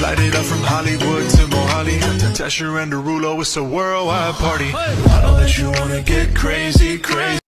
Light it up from Hollywood to Mohali, to Tesher and Derulo, it's a worldwide party. I know that you wanna get crazy, crazy.